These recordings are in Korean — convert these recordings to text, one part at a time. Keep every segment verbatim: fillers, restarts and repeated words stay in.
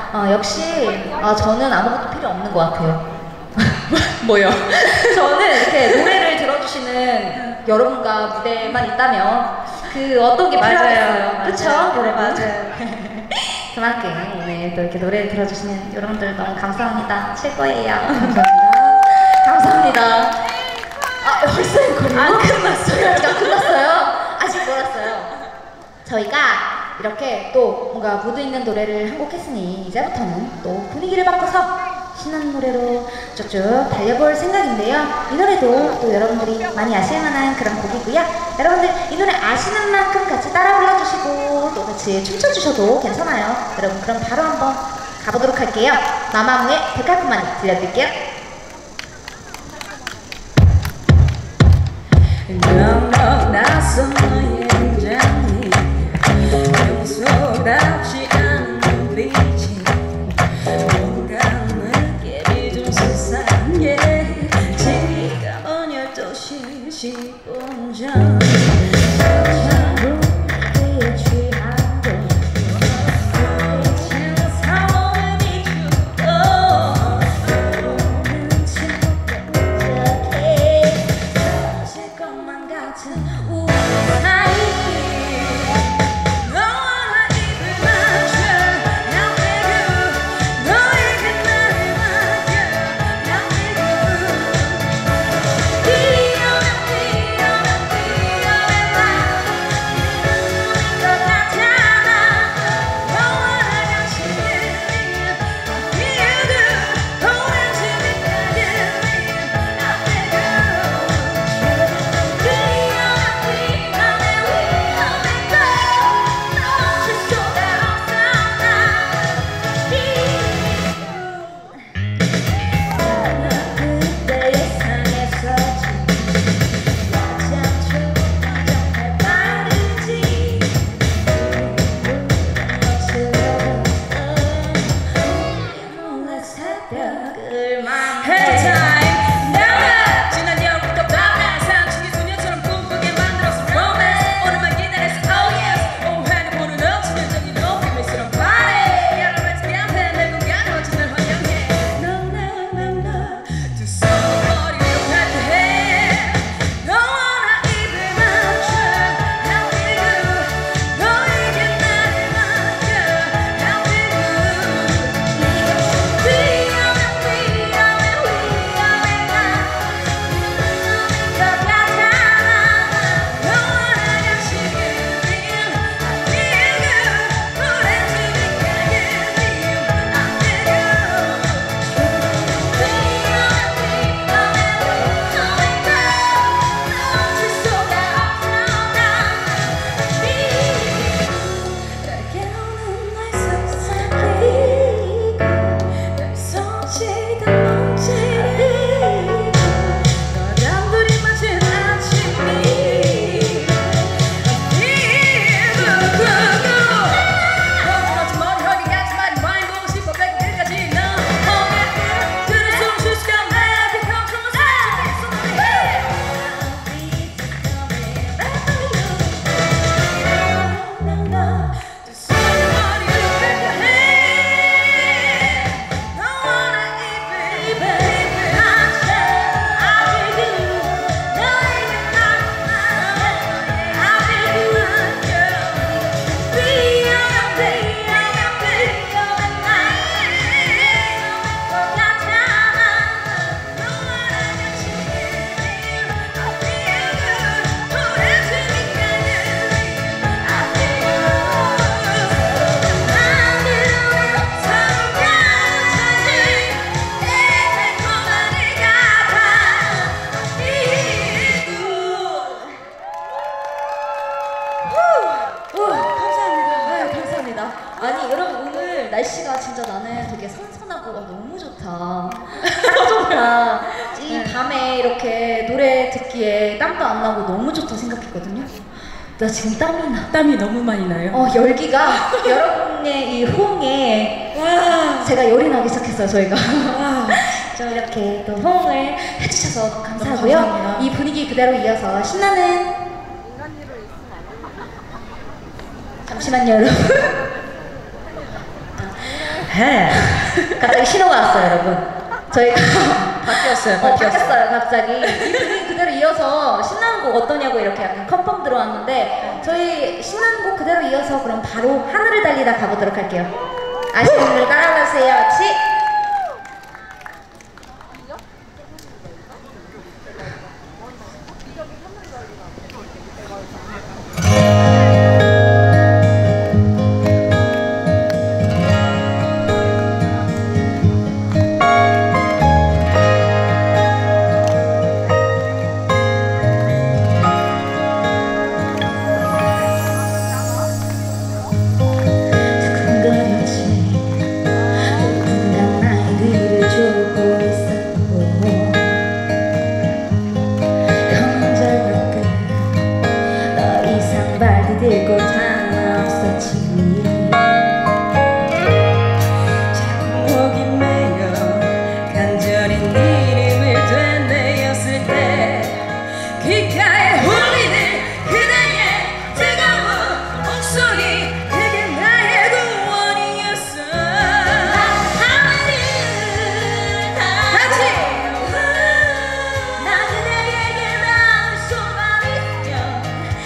어, 역시 어, 저는 아무것도 필요 없는 것 같아요. 뭐요? 저는 이렇게 노래를 들어주시는 여러분과 무대만 있다면 그 어떤 게 필요하겠어요. 그쵸? 노래 맞아요. 그만큼 오늘 또 이렇게 노래를 들어주시는 여러분들 너무 감사합니다. 최고예요. 감사합니다. 감사합니다. 아, 벌써 앵콜이요? 안 끝났어요. 아직 안 끝났어요? 아직 멀었어요. 저희가 이렇게 또 뭔가 무드 있는 노래를 한 곡 했으니 이제부터는 또 분위기를 바꿔서 신나는 노래로 쭉쭉 달려볼 생각인데요. 이 노래도 또 여러분들이 많이 아실 만한 그런 곡이고요. 여러분들 이 노래 아시는 만큼 같이 따라 불러주시고 또 같이 춤춰주셔도 괜찮아요. 여러분 그럼 바로 한번 가보도록 할게요. 마마무의 데칼코마니 들려드릴게요. 넉넉 낯선 너의 장미 평소답지 않은 눈빛이 뭔가 느낌이 좀 수상해 지가 먼 열두 시 십오 분 아니 여러분 오늘 날씨가 진짜 나는 되게 선선하고 와, 너무 좋다. 딱 좋다. 이 네. 밤에 이렇게 노래 듣기에 땀도 안 나고 너무 좋다 생각했거든요. 나 지금 땀이 나. 땀이 너무 많이 나요? 어 열기가 여러분의 이 호응에 와. 제가 열이 나기 시작했어요 저희가. 와. 좀 이렇게 또 호응을 해주셔서 감사하고요. 감사합니다. 이 분위기 그대로 이어서 신나는 잠시만요 여러분. 해. 갑자기 신호가 왔어요, 여러분. 저희가 바뀌었어요. 어, 바뀌었어요. 바뀌었어요, 갑자기. 이 분위기 그대로 이어서 신나는 곡 어떠냐고 이렇게 약간 컨펌 들어왔는데 저희 신나는 곡 그대로 이어서 그럼 바로 하늘을 달리다 가보도록 할게요. 아시는 분들 따라가세요. 치! 될 것 하나 없었지. 자꾸 목이 메여 간절히 네 이름을 되뇌었을 때 귓가에 울리는 그대의 뜨거운 목소리, 그게 나의 구원이었어. 하늘을 같이 나 그대에게 남을 수만 있으면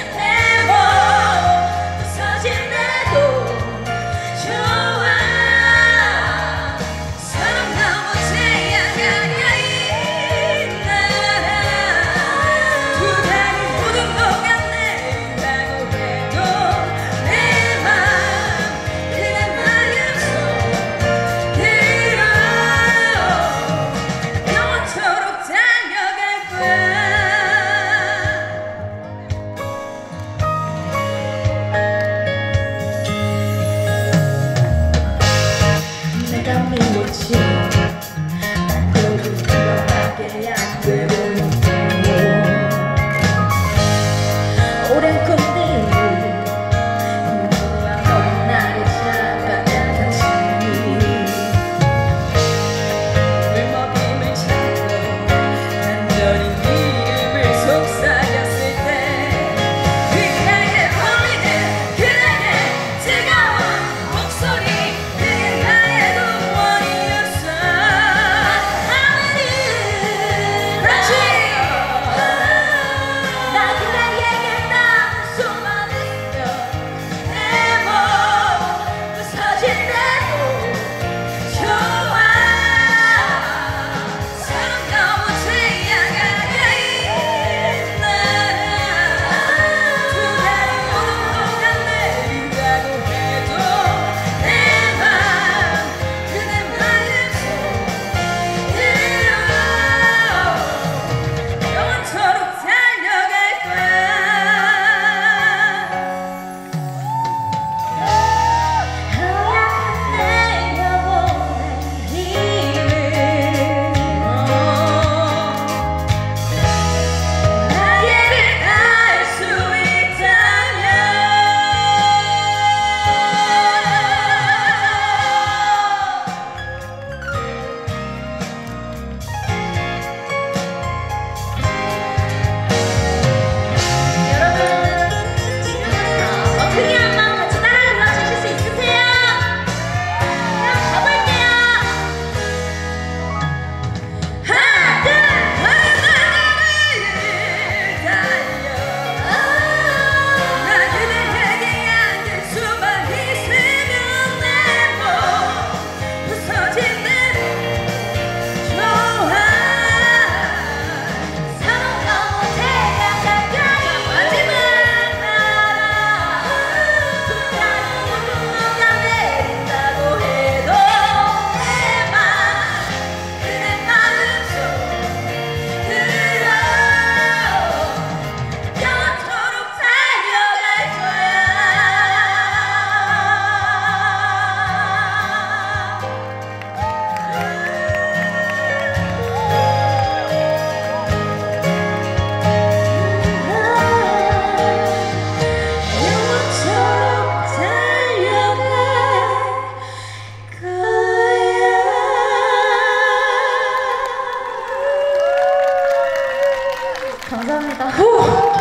감사합니다. 오!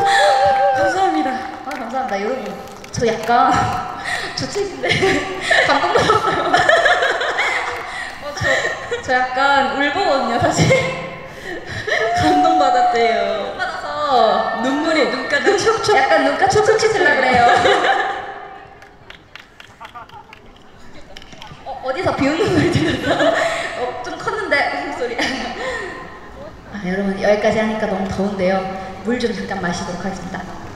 감사합니다. 아, 감사합니다. 여러분, 저 약간 주책인데 감동받았어요. 저 약간 울보거든요, 사실. 감동받았대요. 받아서 눈물이 눈가가 촉촉. 약간 눈가 촉촉히 들라 그래요. 어, 어디서 비웃는 소리 들렸어? 어, 좀 컸는데 웃음소리. 아, 여러분 여기까지 하니까 너무 더운데요. 물 좀 잠깐 마시도록 하겠습니다.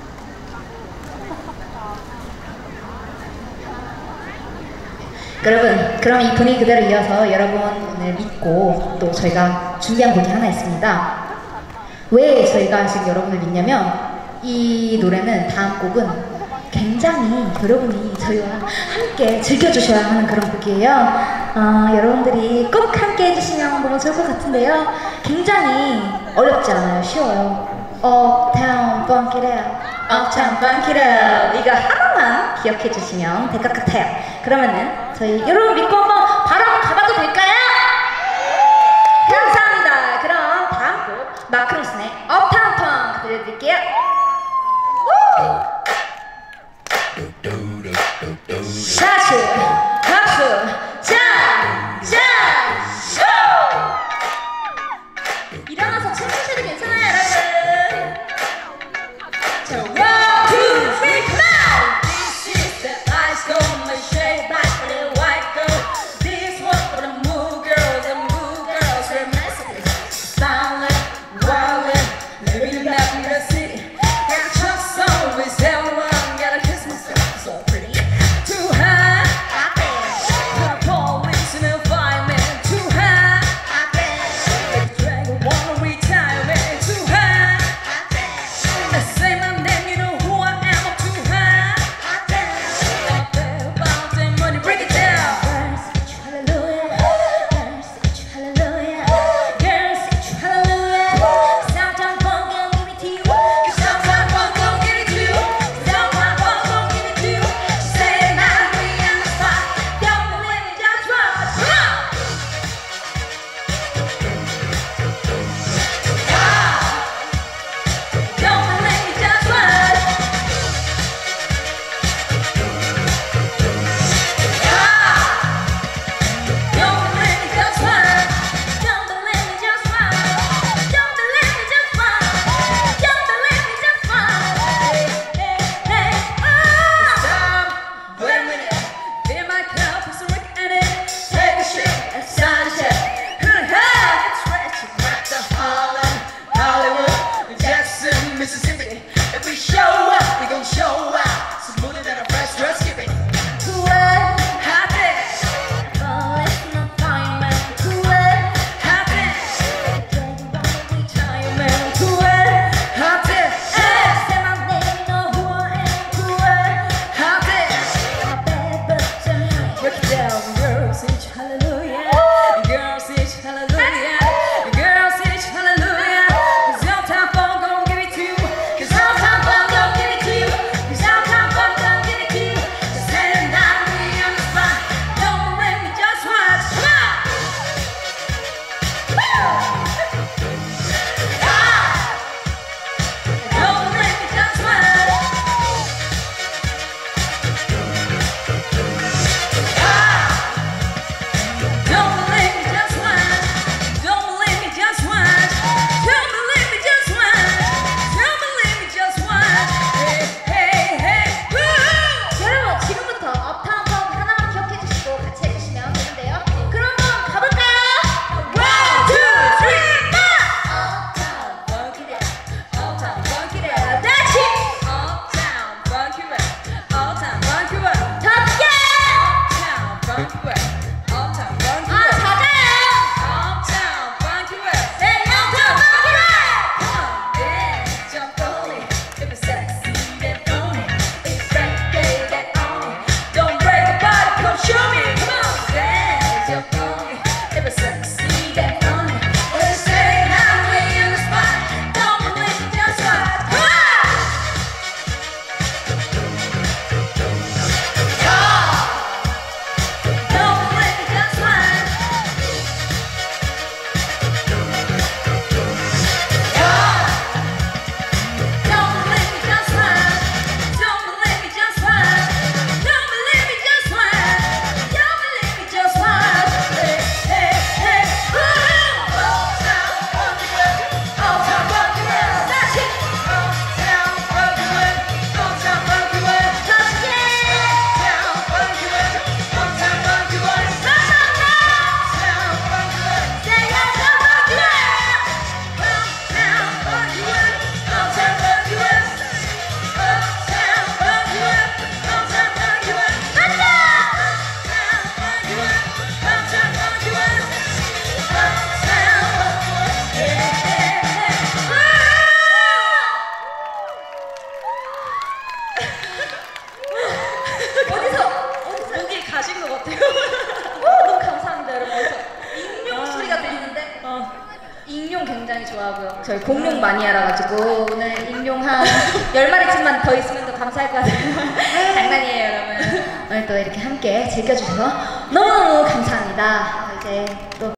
여러분, 그럼 이 분위기 그대로 이어서 여러분 오늘 믿고 또 저희가 준비한 곡이 하나 있습니다. 왜 저희가 지금 여러분을 믿냐면 이 노래는 다음 곡은 굉장히 여러분이 저희와 함께 즐겨주셔야 하는 그런 곡이에요. 어, 여러분들이 꼭 함께 해주시면 너무 좋을 것 같은데요. 굉장히 어렵지 않아요. 쉬워요. Uptown Funk It Up, Uptown Funk It Up. 이거 하나만 기억해 주시면 될 것 같아요. 그러면은 저희 여러분 믿고 한번 바로 가봐도 될까요? 감사합니다. 그럼 다음 곡 마크로슨의 Uptown Funk 들려드릴게요. 샤슈 박수 짠! 짠! 쇼! 일어나서 춤추셔도 괜찮아요, 여러분. 자, one, two, three, come on! This is the ice cream, my shade, black and white girl. 좋아하고요. 저희 공룡 마니아라 가지고 오늘 인룡 한 열 마리쯤만 더 있으면 더 감사할 것 같아요. 장난이에요, 여러분. 오늘 또 이렇게 함께 즐겨주셔서 너무너무 감사합니다. 이제 또